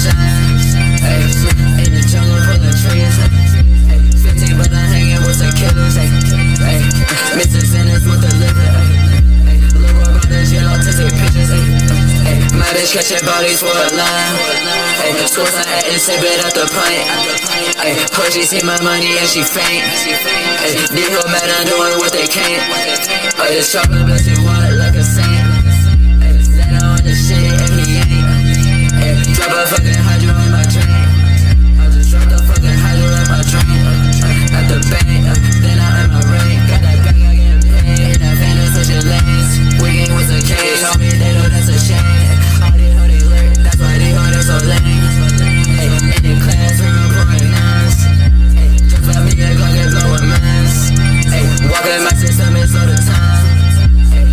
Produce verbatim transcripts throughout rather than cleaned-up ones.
shine. Ay, in the jungle full of trees. Ay, fifteen, but I'm hanging with some killers. Ay, ay, mixing sinners with the liver. Ay, ay, look about the jail to take pictures. Ay, ay, my bitch catching bodies for a line. Ay, scores on hat and sip it at the pint. Ay, her she see my money and she faint. Ay, these who mad I'm doing what they can't. Ay, this chocolate bless you what like a saint. Ay, stand on the shit and he ain't. Ay, drop a fucking hydro in my drink. I just dropped a fucking hydro in my drink. Uh, at the bank, uh, then I'm in my ring. Got that bag, I getting paid. In that van, that's switching lanes. Wigging with a cage, on me, they know that's a shame. All these hoe, they lurk, that's why they hoe, they so lame. Ay, in the classroom, pouring nines. Ay, just let me get Glock and blow a mask. Ay, walking my system, it's all the time. Ay,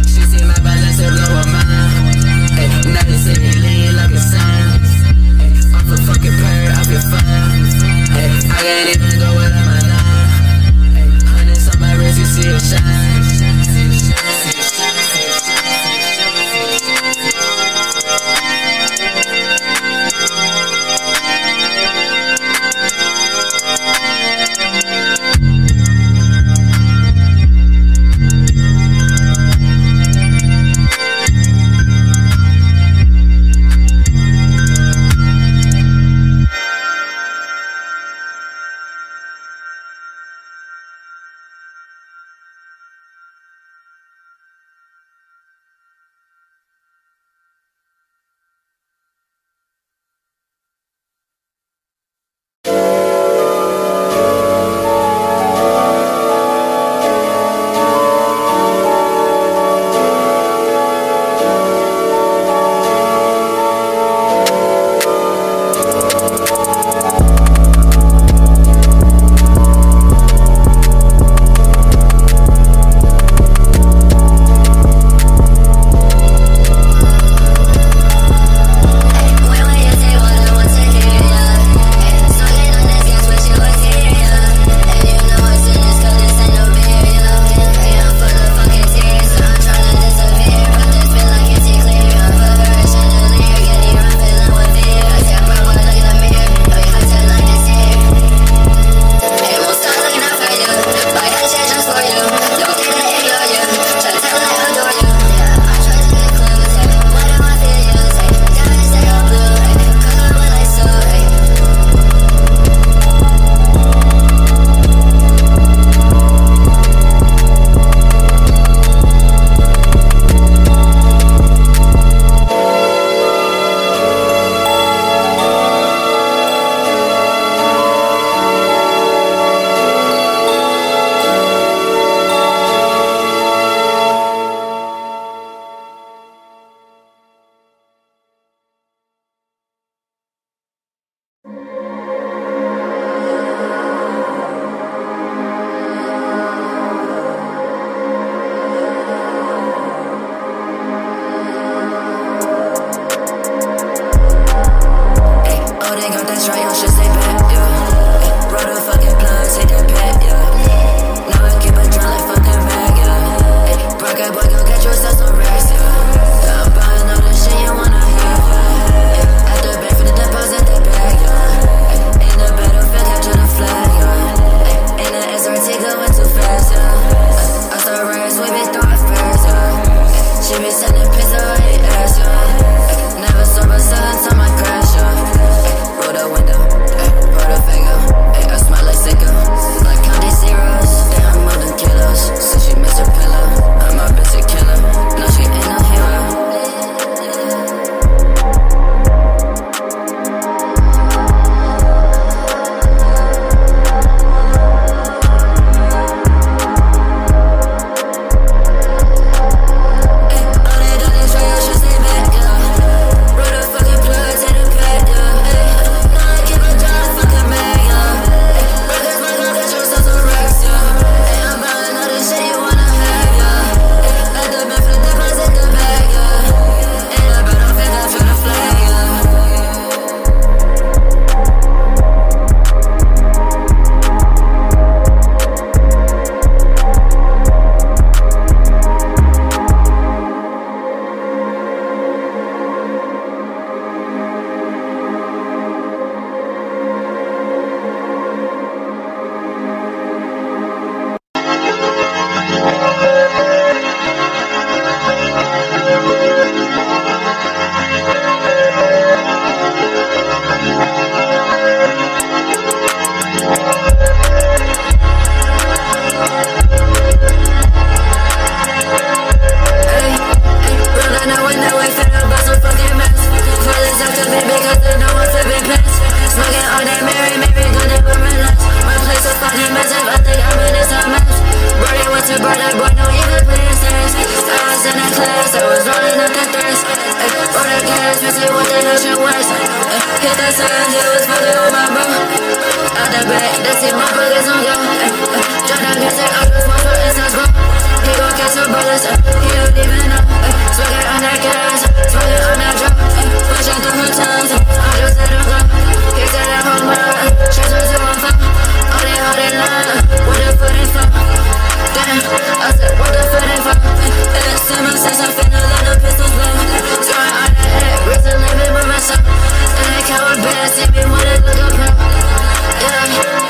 to me because they know I'm flipping past. Smoking on that Mary, Mary, gonna never relax. My place is fucking massive, I think I'm in this mess. Brody went to bird, that boy, no even playing stairs. I was in that class, I was rolling up that thirst. For the cash, missing what the hell shit was. Hit the sun, he was fucking with my bro. Out the back, that's it, motherfuckers on go. Drop that music, I just want for instance, bro. He gon' catch some bullets, he don't even know. Smoking on that gas, smoking on that drop. Pushing through her tongues, I just let him go. He said that whole world, she's her to one phone. All they, all they line, what the foot is for? Damn, I said, what the foot is for? It's summer since I'm finna let the pistols blow. Throwing on that head, reason living with myself. And they coward bad, see me when they look up, bro. Yeah.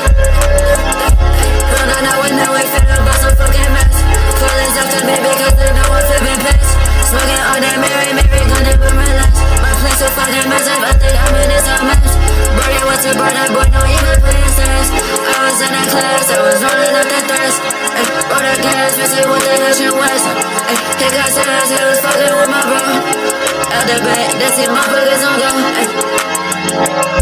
Run on that way, now we finna bust some fucking mess. Police after me because they know I'm flipping past. Smoking on that Mary, Mary, gonna never relax. My place is fucking massive, I think I'm in this mess. Brody went to bird, that boy, no even playing stairs. I was in that class, I was rolling up that thirst. Or the gas, missing what the hell shit was. He got serious, he was fucking with my bro. Out the back, that's it, motherfuckers on go.